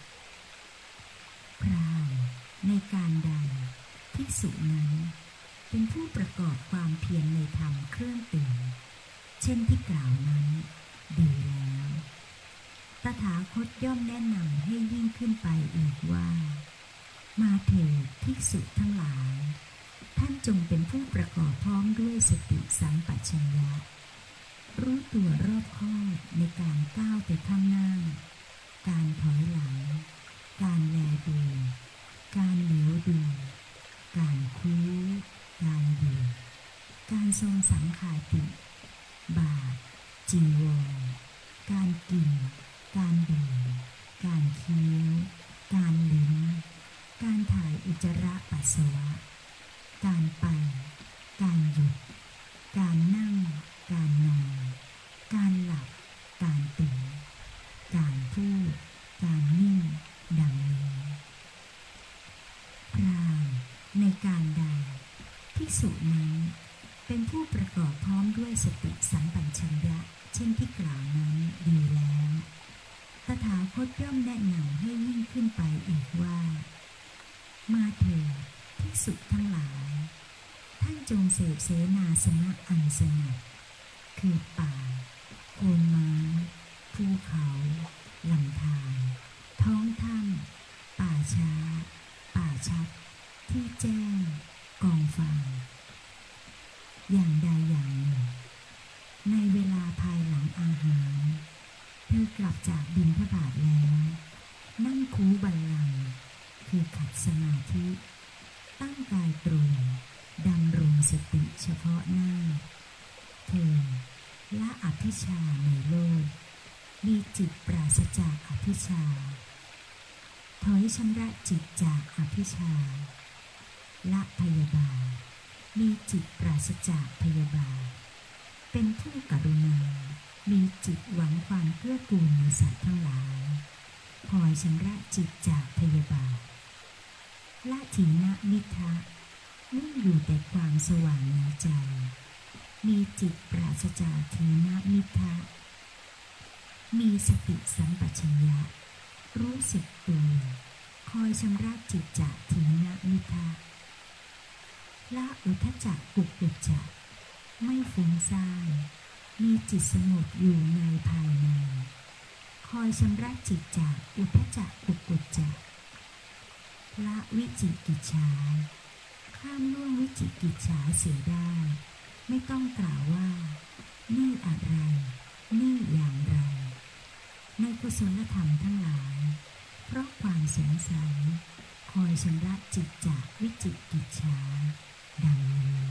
พราหมณ์ในการใดภิกษุนั้นเป็นผู้ประกอบความเพียรในธรรมเครื่องตื่นเช่นที่กล่าวนั้นดีแล้วตถาคตย่อมแนะนำให้ยิ่งขึ้นไปอีกว่ามาเถิดภิกษุทั้งหลายท่านจงเป็นผู้ประกอบพร้อมด้วยสติสัมปชัญญะรู้ตัวรอบคอบในการก้าวไปข้างหน้าการถอยหลังการแลดูการเหลียวดูการคู้การดูการทรงสังขาติบาทจีวรการกินการดื่มการเคี้ยวการลิ้มการถ่ายอุจจาระปัสสาวะการไปการหยุดการนั่งการนอนการหลับการตื่นการพูดการนิ่งดังนี้พราหมณ์ในการใดภิกษุนั้นเป็นผู้ประกอบพร้อมด้วยสติสัมปชัญญะเช่นที่กล่าวนั้นดีแล้วตถาคตย่อมแนะนำให้ยิ่งขึ้นไปอีกว่ามาเถิดภิกษุทั้งหลายท่านจงเสพเสนาสนะอันสงัดคือป่าโคนไม้ภูเขาลำธารท้องถ้ำป่าช้าป่าชัดที่แจ้งกองฟางอย่างใดอย่างหนึ่งในเวลาภายหลังอาหารเธอกลับจากบิณฑบาตแล้วนั่งคูบัลลังก์คือขัดสมาธิตั้งกายตรงดำรงสติเฉพาะหน้าเธอละอภิชฌาในโลกมีจิตปราศจากอภิชฌาถอยชำระจิตจากอภิชฌาละพยาบาทมีจิตปราศจากพยาบาทเป็นผู้กรุณามีจิตหวังความเกื้อกูลในสัตว์ทั้งหลายคอยชำระจิตจากพยาบาทละถีนมิทะมุ่งอยู่แต่ความสว่างในใจมีจิตปราศจากถีนมิทะมีสติสัมปชัญญะรู้สึกตัวคอยชำระจิตจากถีนมิทะละอุทธัจจะกุกุจจะไม่ฟุ้งซ่านมีจิตสงบอยู่ในภายในคอยชำระจิตจากอุทธัจจะกุกุจจะละวิจิกิจฉาข้ามล่วงวิจิกิจฉาเสียได้ไม่ต้องกล่าวว่านี่อะไรนี่อย่างไรในกุศลธรรมทั้งหลายเพราะความสงสัยคอยชำระจิตจากวิจิกิจฉาดังนี้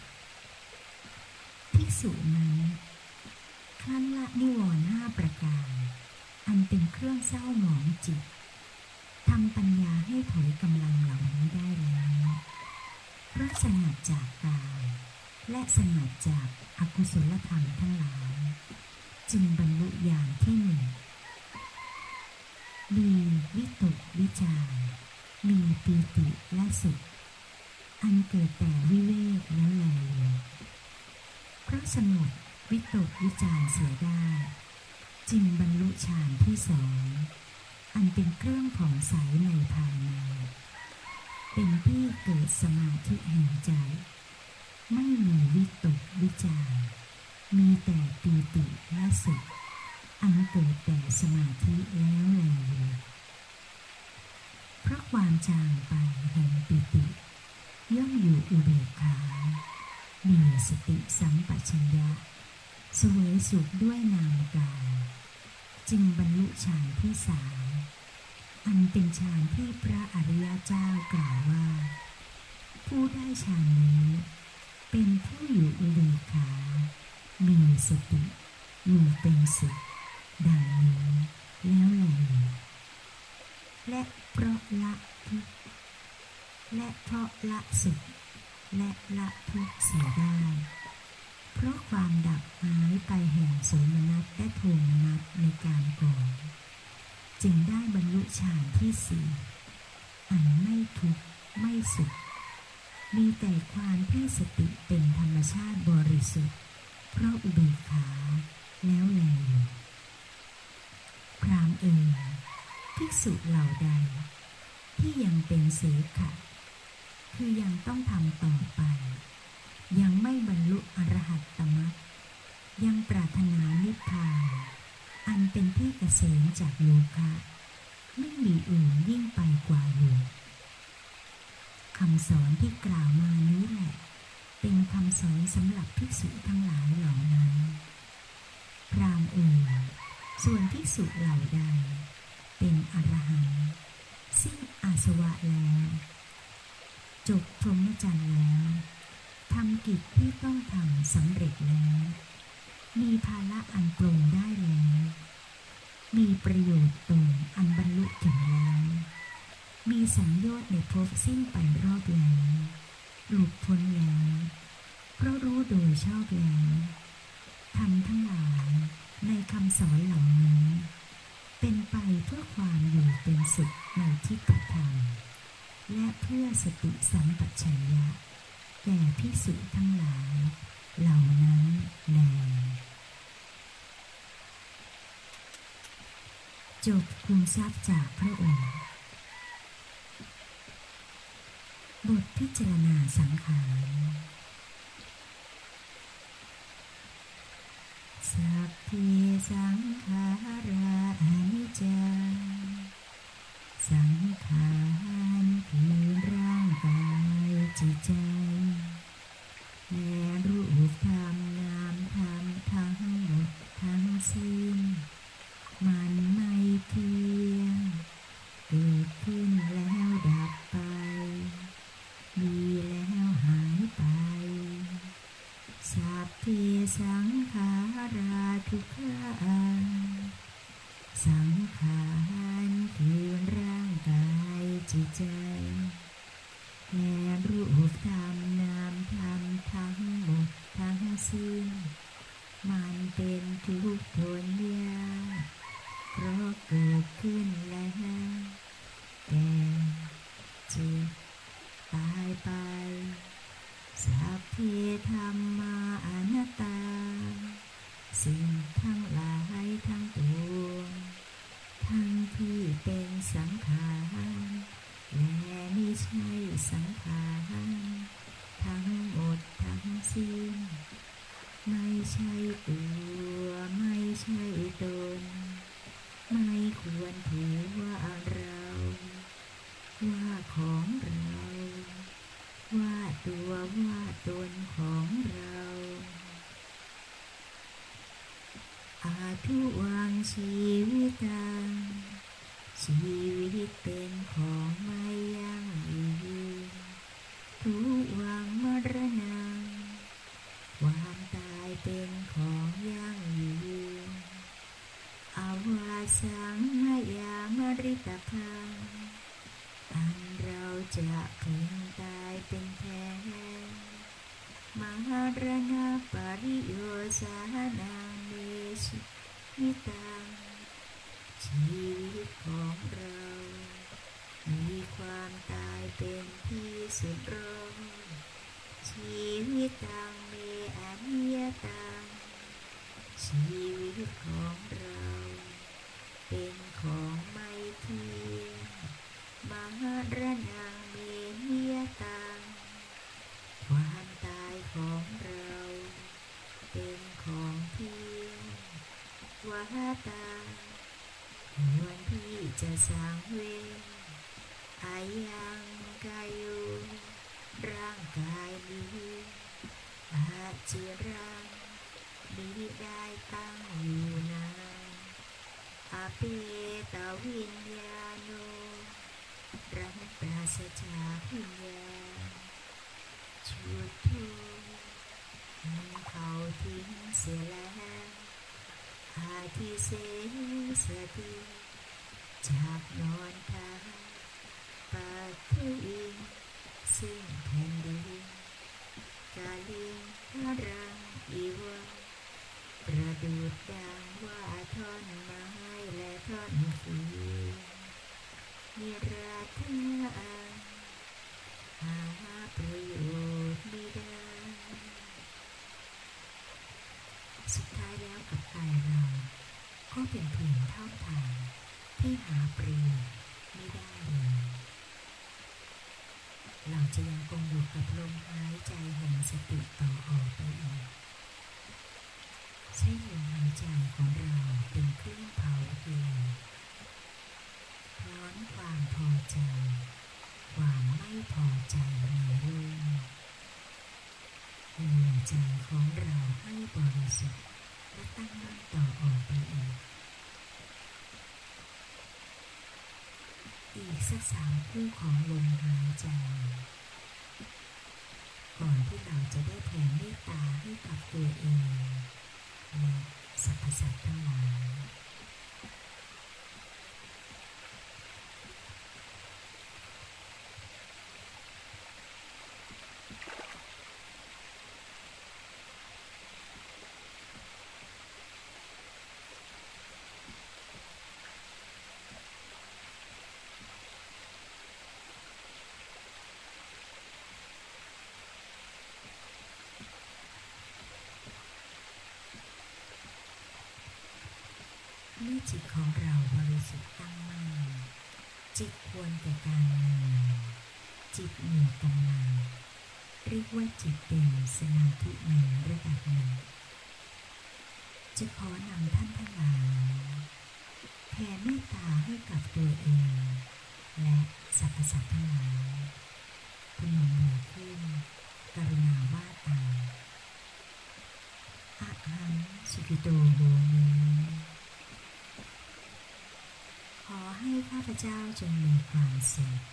ภิกษุนั้นครั้นละนิวรณ์ห้าประการอันเป็นเครื่องเศร้าหมองจิตทำปัญญาให้ถอยกำลังเหล่านี้ได้แล้วเพราะสงัดจากกายและสงัดจากอกุศลธรรมทั้งหลายจึงบรรลุญาณที่หนึ่งมีวิตกวิจารมีปีติและสุขอันเกิดแต่วิเวกแล้วแลเพราะสงบวิตกวิจารเสียได้จึงบรรลุฌานที่สองอันเป็นเครื่องผ่องใสในภายในเป็นที่เกิดสมาธิแห่งใจไม่มีวิตกวิจารมีแต่ปีติและสุขอันเกิดแต่สมาธิแล้วแลเพราะความจางไปแห่งปีติย่อมอยู่อุเบกขามีสติสัมปชัญญะเสวยสุขด้วยนามกายจึงบรรลุฌานที่สามอันเป็นฌานที่พระอริยเจ้ากล่าวว่าผู้ได้ฌานนี้เป็นผู้อยู่อุเบกขามีสติอยู่เป็นสุขดังนี้แล้วแลอยู่และเพราะละทุกข์และเพราะละสุขและละทุกข์เสียได้เพราะความดับหายไปแห่งโสมนัสและโทมนัสในการก่อนจึงได้บรรลุฌานที่สี่อันไม่ทุกข์ไม่สุขมีแต่ความที่สติเป็นธรรมชาติบริสุทธิ์เพราะอุเบกขาแล้วแลอยู่พราหมณ์เอ๋ยภิกษุเหล่าใดที่ยังเป็นเสขะคือยังต้องทำต่อไปยังไม่บรรลุอรหัตตมรรคยังปรารถนานิพพานอันเป็นที่เกษมจากโลกะไม่มีอื่นยิ่งไปกว่าอยู่คำสอนที่กล่าวมานี้แหละเป็นคำสอนสำหรับภิกษุทั้งหลายเหล่านั้นพราหมณ์เอ๋ยส่วนภิกษุเหล่าใดเป็นอรหันต์สิ้นอาสวะแล้วจบพรหมจรรย์แล้วทำกิจที่ต้องทำสำเร็จแล้วมีภาระอันปรงได้แล้วมีประโยชน์ตนอันบรรลุถึงแล้วมีสังโยชน์ในภพสิ้นไปรอบแล้วหลุดพ้นแล้วเพราะรู้โดยชอบแล้วทำทั้งหลายในคำสอนเหล่านี้เป็นไปเพื่อความอยู่เป็นสุขในทิฏฐธรรมและเพื่อสติสัมปชัญญะแก่ภิกษุทั้งหลายเหล่านั้นแลจบคุมทรัพย์จากพระองค์บทพิจารณาสังขารสัพเพสังขาราอนิจจังสังขารคือร่างกายจิตใจและรูปธรรมนามธรรมทั้งหมดทั้งสิ้นมันไม่เที่ยงเกิดขึ้นแล้วดับไปมีแล้วหายไปสัพเพสังขาราทุกขาสังขารคือร่างกายจิตใจและรูปธรรมนามธรรมทั้งหมดทั้งสิ้นมันเป็นทุกข์ทนยากเพราะเกิดขึ้นแล้วแต่จิตตายไปสัพเพธัมมาอนัตตาสิ่งทั้งหลายทั้งปวงทั้งที่เป็นสังขารและไม่ใช่สังขารทั้งหมดทั้งสิ้นไม่ใช่ตัวไม่ใช่ตนไม่ควรถือว่าเราว่าของเราว่าตัวว่าตนของเราอาทุวังชีวิตังชีวิตเป็นของไม่ยั่งยืนทุวังมรณะความตายเป็นของยั่งยืนอาวาสังมยามริตพังอันเราจะพึงตายเป็นแท้มหารณะปริโยสานังเมชิมิตังชีวิตของเรามีความตายเป็นที่สุดรองชีวิตตังเมอนิยตังชีวิตของเราเป็นของไม่เที่ยงมหารณังเมนิยตังความตายของเราเป็นของเที่ยงวาตาควรที่จะสังเวชอายังกายุร่างกายนี้อาจิรังมิได้ตั้งอยู่นานอเปตวิญญาโนรังปราศจากวิญญาณชุดทุทิ้งเสียแล้วอาทิเสสติจากนอนทาปัทวิงซึ่งแผ่นดินกาลิงพรังอีวะประดูดดังว่าท่อนไม้และท่อนฟืนนิราธนาหาประโยชน์ไม่ได้สุดท้ายแล้วกับกายเราก็เป็นเพียงท่อนทางที่หาประโยชน์ไม่ได้เลยเราจะยังคงอยู่กับลมหายใจแห่งสติต่อออกไปอีกใช้ลมหายใจของเราเป็นเครื่องเผากิเลสร้อนความพอใจความไม่พอใจในโลกเหงื่อใจของเราให้บริสุทธิ์และตั้งมั่นต่อออกไปอีกอีกสักสามคู่ของลมหายใจก่อนที่เราจะได้แผ่เมตตาให้กับตัวเองและสรรพสัตว์ทั้งหลายเมื่อจิตของเราบริสุทธิ์ตั้งมั่นจิตควรแก่การงานจิตมีกำลังเรียกว่าจิตเป็นสมาธิในระดับหนึ่งจะขอนำท่านทั้งหลายแผ่เมตตาให้กับตัวเองและสรรพสัตว์ทั้งหลายพนมมือขึ้นกรุณาว่าตามอะหังสุขิโตโหมิขอให้ข้าพเจ้าจงมีความสุข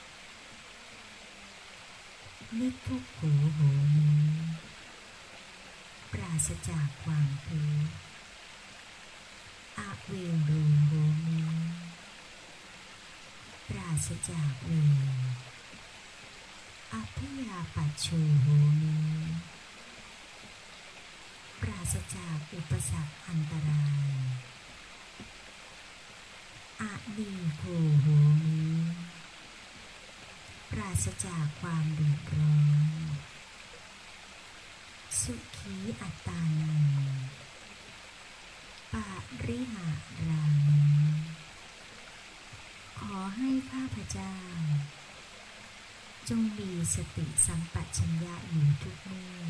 นิพพุโขโหมิปราศจากความทุกข์อะเวโรโหมิปราศจากเวรอภิยาปัชโชโหมิปราศจากอุปสรรคอันตรายอะนีโคโหมิปราศจากความเดือดร้อนสุขีอัตตานังปาริหารามิขอให้ข้าพเจ้าจงมีสติสัมปชัญญะอยู่ทุกเมื่อ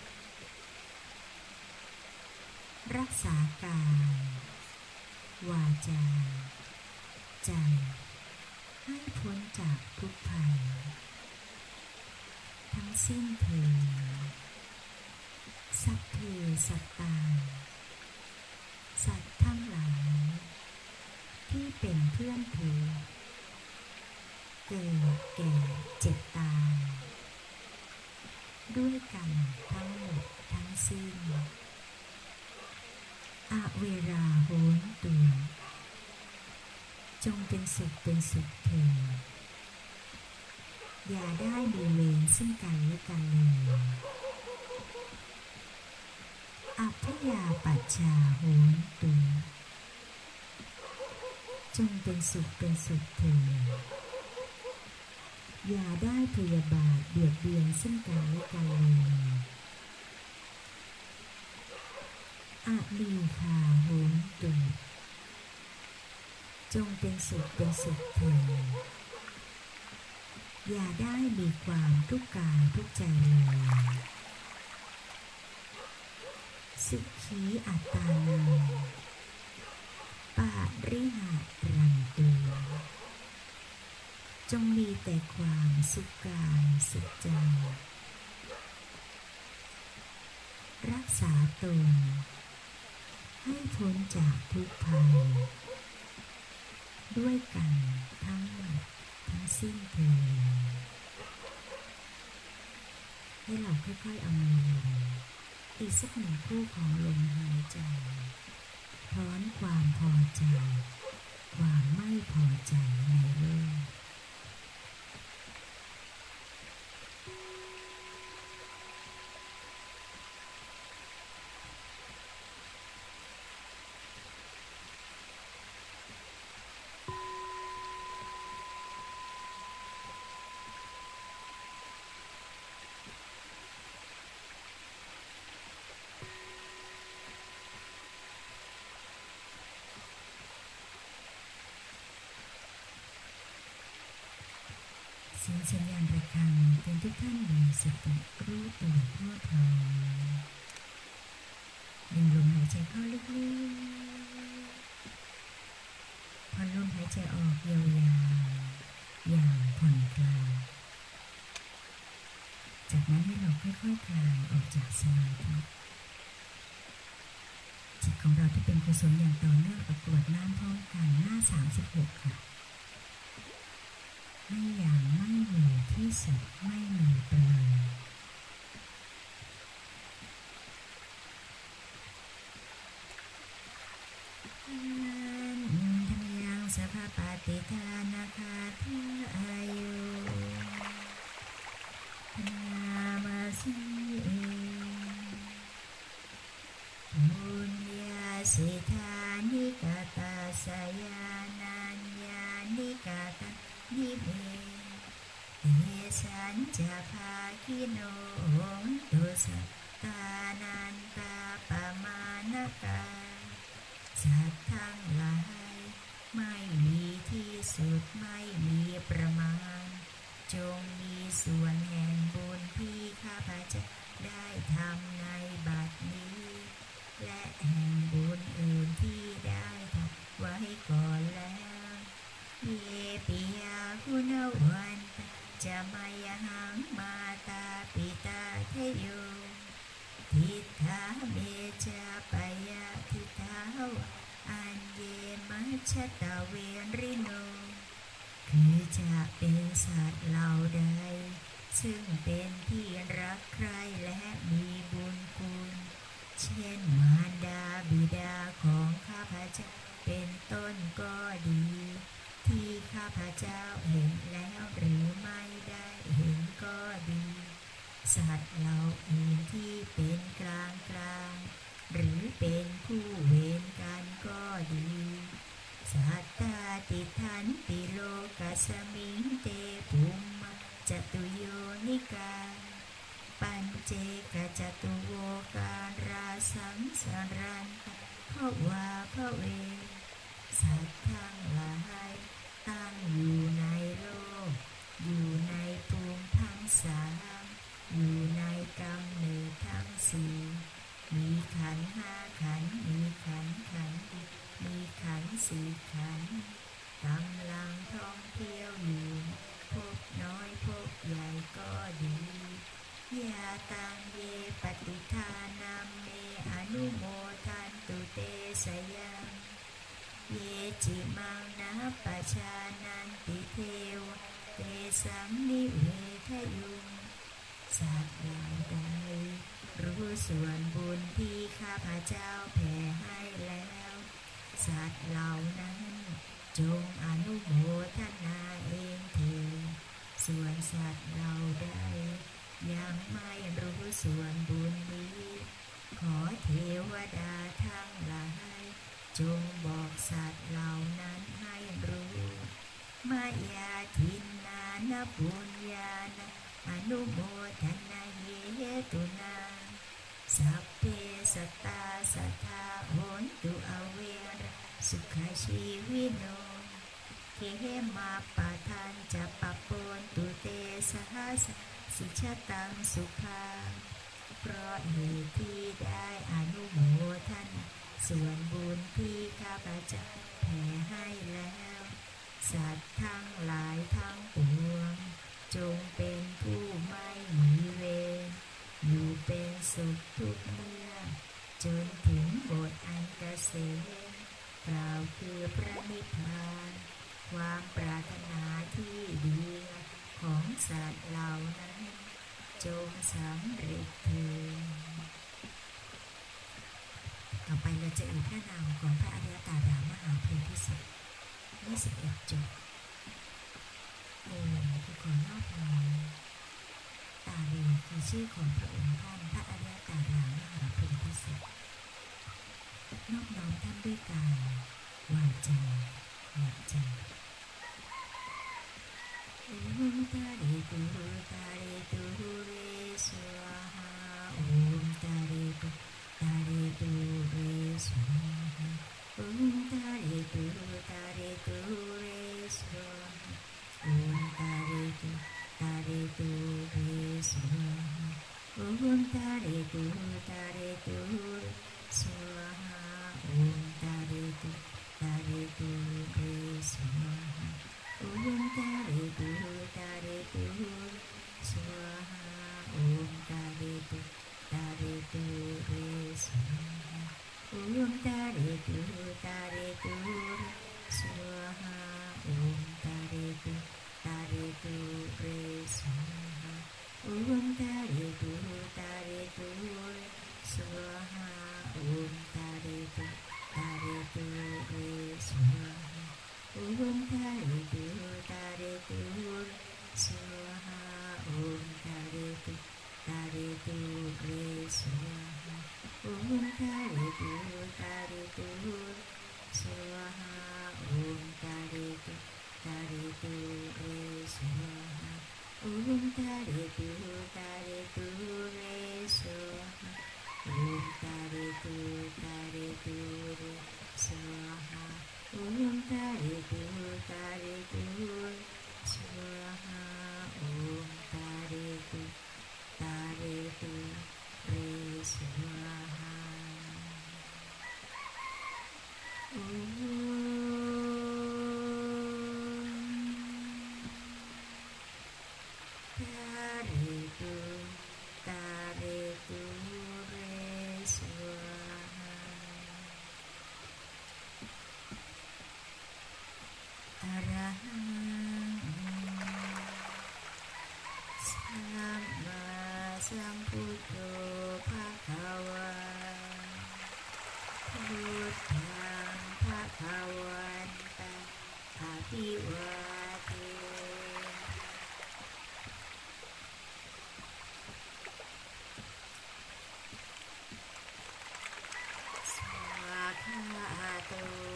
รักษากายวาจาใจให้พ้นจากทุกภัยทั้งสิ้นเถิดสัพเพสัตตาสัตว์ทั้งหลายที่เป็นเพื่อนทุกข์เกิดแก่เจ็บตายด้วยกันทั้งหมดทั้งสิ้นอเวราโหนตุจงเป็นสุขเป็นสุขเถิดอย่าได้มีเวรซึ่งกันและกันเลยอัพยาปัชชาโหนตุจงเป็นสุขเป็นสุขเถิดอย่าได้พยาบาทเบียดเบียนซึ่งกันและกันเลยอะลีคาโหนตุจงเป็นสุขเป็นสุขเถิดอย่าได้มีความทุกข์กายทุกข์ใจเลยสุขีอัตตานังปาริหารันตุจงมีแต่ความสุขกายสุขใจรักษาตนให้พ้นจากทุกภัยด้วยกันทั้งหมดทั้งสิ้นเถิดให้เราค่อยๆเอามือลงอีกสักหนึ่งคู่ของลมหายใจถอนความพอใจความไม่พอใจในโลกเสียงสัญญาณระฆังเตือนทุกท่านมีสติรู้ตัวทั่วพร้อมดึงลมหายใจเข้าลึกๆผ่อนลมหายใจออกยาวๆอย่างผ่อนคลายจากนั้นให้เราค่อยๆคลายออกจากสมาธิจิตของเราที่เป็นกุศลอย่างต่อเนื่องประกวดน้ำพร้อมกันหน้าสามสิบหกค่ะให้อย่างไม่มีที่สุดไม่มีปลายธรรมยังสัพพปฏิทานาคาทาอายุนามาสิบุญญาสิทานิกาตาสยานัญญานิกาตานิเมเอสัญจภาคิโนตุสัตตานันตาปมานกาสัตว์ทั้งหลายไม่มีที่สุดไม่มีประมาณจงมีส่วนแห่งบุญที่ข้าพเจ้าได้ทำในบัดนี้และแห่งบุญอื่นที่ได้ทำไว้ก่อนแล้วเยปิยาคุณวันจะมายหังมาตาปิตาเทโยทิฏฐาเมจาปยาทิฏฐาวอันเยมัชฌตาเวริโนคือจะเป็นสัตว์เหล่าใดซึ่งเป็นที่รักใคร่และมีบุญคุณเช่นมารดาบิดาของข้าพเจ้าเป็นต้นก็ดีที่ข้าพเจ้าเห็นแล้วหรือไม่ได้เห็นก็ดีสัตว์เหล่าอื่นที่เป็นกลางกลางหรือเป็นคู่เวรกันก็ดีสัตตาติทันติโลกัสมิงเตปุมมะจตุโยนิกาปัญเจกจตุโวการาสังสารันตภวาภเวสัตว์ทั้งหลายตั้งอยู่ในโลกอยู่ในภูมิทั้งสามอยู่ในกำเนิดทั้งสี่มีขันธ์ห้าขันธ์มีขันธ์ขันธ์มีขันธ์สี่ขันธ์กำลังท่องเที่ยวอยู่พบน้อยพบใหญ่ก็ดียาตังเยปฏิทานัมเมอนุโมทันตุเตสยังเยจิมังนะปัจจานันติเทวเตสังนิเวทยุงสัตว์เหล่าใดรู้ส่วนบุญที่ข้าพเจ้าแผ่ให้แล้วสัตว์เหล่านั้นจงอนุโมทนาเองเถิดส่วนสัตว์เหล่าใดยังไม่รู้ส่วนบุญนี้ขอเทวดาทั้งหลายจงบอกสัตว์เหล่านั้นให้รู้มายาทินนานปุญญาณอนุโมทนาเยตุนาสัพเพสัตตาสัทธาโหนตุอเวรสุขชีวิโนเขมาปะทันจะปะปนตุเตสหัสสิชตังสุภาเพราะเหตุที่ได้อนุโมทนาส่วนบุญที่ข้าพเจ้าแผ่ให้แล้วสัตว์ทั้งหลายทั้งปวงจงเป็นผู้ไม่มีเวรอยู่เป็นสุขทุกเมื่อจนถึงบทอันเกษมกล่าวคือพระนิพพานความปรารถนาที่ดีของสัตว์เหล่านั้นจงสำเร็จเถิดต่อไปเราจะเอ่ยพระนามของพระอริยตารามหาโพธิสัตว์ยี่สิบเอ็ดจบโอ้คือขอนอบน้อมตาลีคือชื่อของพระองค์ท่านพระอริยตารามหาโพธิสัตว์นอบน้อมท่านด้วยกายวาจาและใจโอมตาริตุตาริตุเรสวาหาโอมตาริตุตาริตุเรสวาหาโอมตาริตุตาริตุเรสวาหาโอมตาริตุตาริตุเรสวาหาโอมตาริตุตาริตุเรสวาหาโอมตาริตุตาริตุเรสวาหาโอมตาริตุตาริตุสวาหาโอมตาริตุตาริตุเรสวาหาโอมตาริตุตาริตุสวาหาโอมตาริตุตาริตุเรสวาหาโอมตาริตุตาริตุสวาหาโอมตาริตุตาริตุเรสวาหาโอมตาริตุตาริตุสวาหาโอมตาริตุตาริตุเรสวาหาโอมตาริตุตาริตุสวาหาโอมตาริตุตาริตุเรสวาหาโอมตาริตุตาริตุเรสวาหาโอมตาริตุตาริตุเรสวาหาโอมตาริตุตาริตุสวาหาโอมตาริตุตาริตุเรสวาหาโอมตาริตุตาริตุเรสวาหาอะระหังสัมมาสัมพุทโธภะคะวะพุทธังภะคะวันตังอะภิวาเทสวากขาโต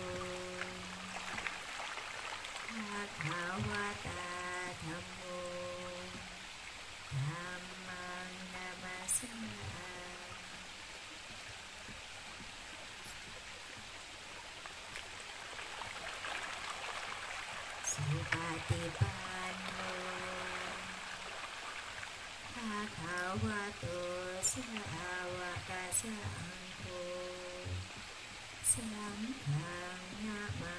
ภะคะวะตาธัมโมธัมมังนามัสสามิสุปฏิปันโนภะคะวะโตสาวกสังโฆสังฆังนะมา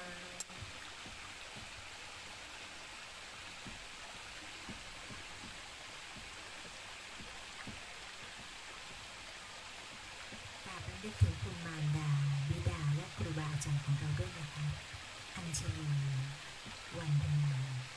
กราบรำลึกถึงคุณมารดาบิดาและครูบาอาจารย์ของเราด้วยนะคะอัญชลีวันธนา